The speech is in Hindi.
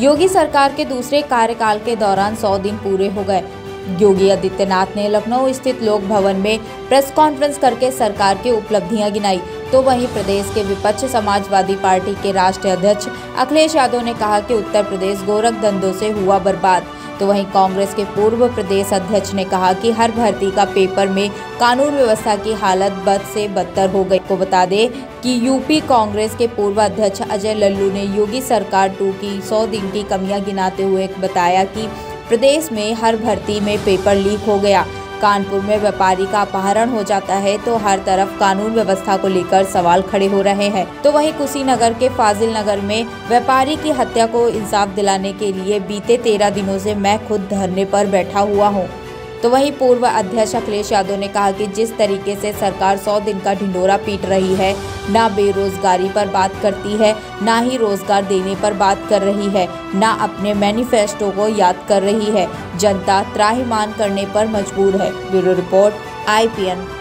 योगी सरकार के दूसरे कार्यकाल के दौरान 100 दिन पूरे हो गए। योगी आदित्यनाथ ने लखनऊ स्थित लोक भवन में प्रेस कॉन्फ्रेंस करके सरकार की उपलब्धियां गिनाई। तो वहीं प्रदेश के विपक्ष समाजवादी पार्टी के राष्ट्रीय अध्यक्ष अखिलेश यादव ने कहा कि उत्तर प्रदेश गोरख धंधों से हुआ बर्बाद। तो वहीं कांग्रेस के पूर्व प्रदेश अध्यक्ष ने कहा कि हर भर्ती का पेपर में कानून व्यवस्था की हालत बद से बदतर हो गई। को बता दें कि यूपी कांग्रेस के पूर्व अध्यक्ष अजय लल्लू ने योगी सरकार 2 की 100 दिन की कमियां गिनाते हुए बताया कि प्रदेश में हर भर्ती में पेपर लीक हो गया। कानपुर में व्यापारी का अपहरण हो जाता है तो हर तरफ कानून व्यवस्था को लेकर सवाल खड़े हो रहे हैं। तो वहीं कुशीनगर के फाजिल नगर में व्यापारी की हत्या को इंसाफ दिलाने के लिए बीते 13 दिनों से मैं खुद धरने पर बैठा हुआ हूं। तो वहीं पूर्व अध्यक्ष अखिलेश यादव ने कहा कि जिस तरीके से सरकार 100 दिन का ढिंढोरा पीट रही है, ना बेरोजगारी पर बात करती है, ना ही रोजगार देने पर बात कर रही है, ना अपने मैनिफेस्टो को याद कर रही है, जनता त्राहिमाम करने पर मजबूर है। Bureau report IPN।